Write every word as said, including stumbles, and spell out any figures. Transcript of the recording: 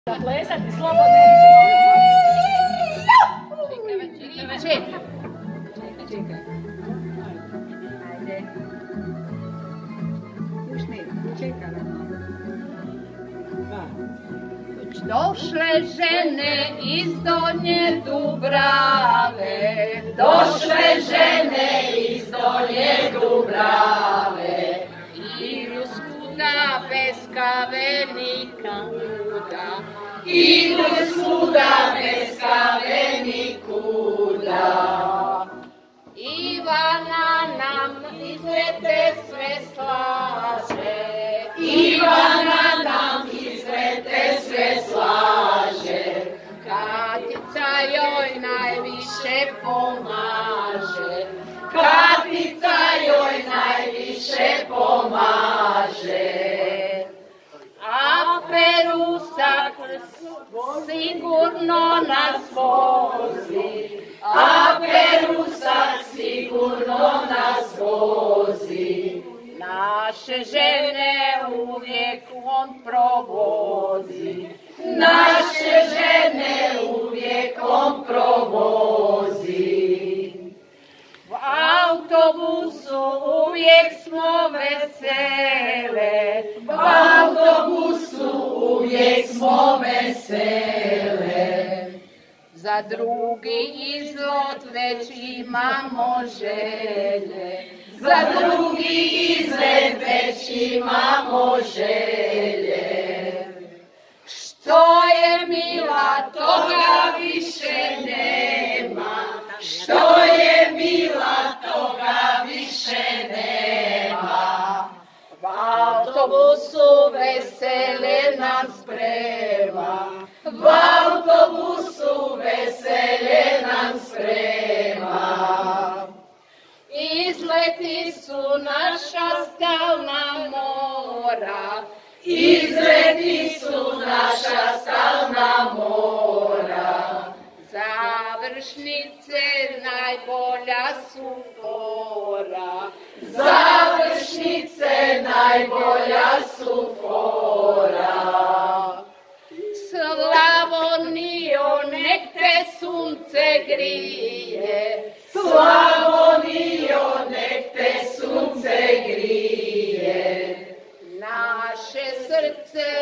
Da plesati slobodno. Čekaj, čekaj. Čekaj, čekaj. Ajde. Još ne, čekaj. Došle žene iz Donje Dubrave, došle žene iz Donje Dubrave, idu svuda bez kave nikuda, idu svuda bez kave nikuda. Ivana nam izlete sve slaže, Ivana nam izlete sve slaže, Katica joj najviše pomaže, Katica joj najviše pomaže. A Perusak sigurno nas vozi, a Perusak sigurno nas vozi. Naše žene uvijek on provozi, naše žene uvijek on provozi. V autobusu uvijek smo vesele, v autobusu uvijek smo vesele. Za drugi izlot već imamo želje, za drugi izlet već imamo želje. Što je mila, toga više nema, što je mila, toga više nema. V autobusu vesele nas sprema, v autobusu veselje nam sprema. Izleti su naša stalna mora, izleti su naša stalna mora. Završnice najbolja su fora, završnice najbolja su fora. Slavonijo, nek te sunce grije, Slavonijo, nek te sunce grije. Naše srce